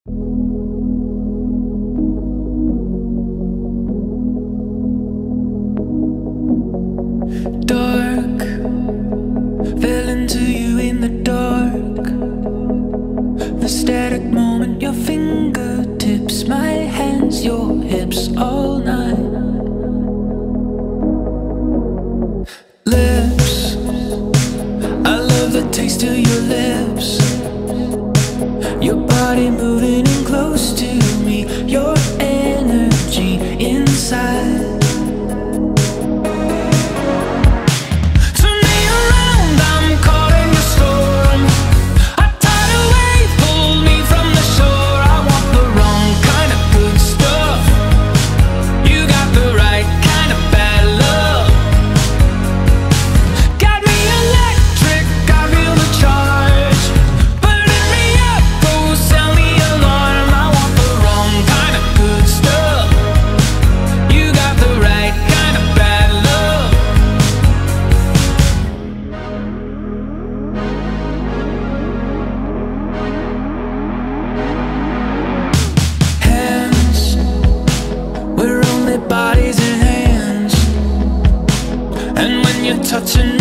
Dark, fell into you in the dark. The static moment, your fingertips, my hands, your hips, all night. Lips, I love the taste of your lips. Your body moving in close to me, your energy inside. Bodies and hands, and when you're touching